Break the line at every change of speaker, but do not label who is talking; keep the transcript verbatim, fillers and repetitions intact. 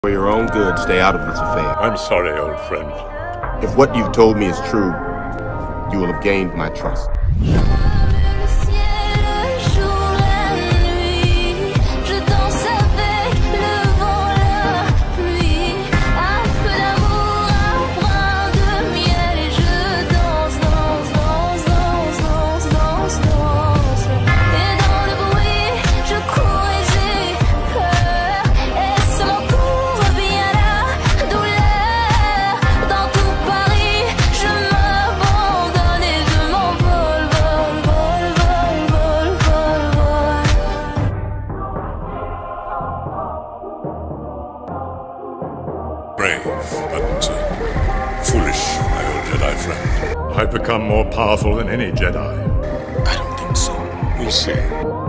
For your own good, stay out of this affair.
I'm sorry, old friend.
If what you've told me is true, you will have gained my trust.
Brave, but uh, foolish, my old Jedi friend. I've become more powerful than any Jedi.
I don't think so. We'll see.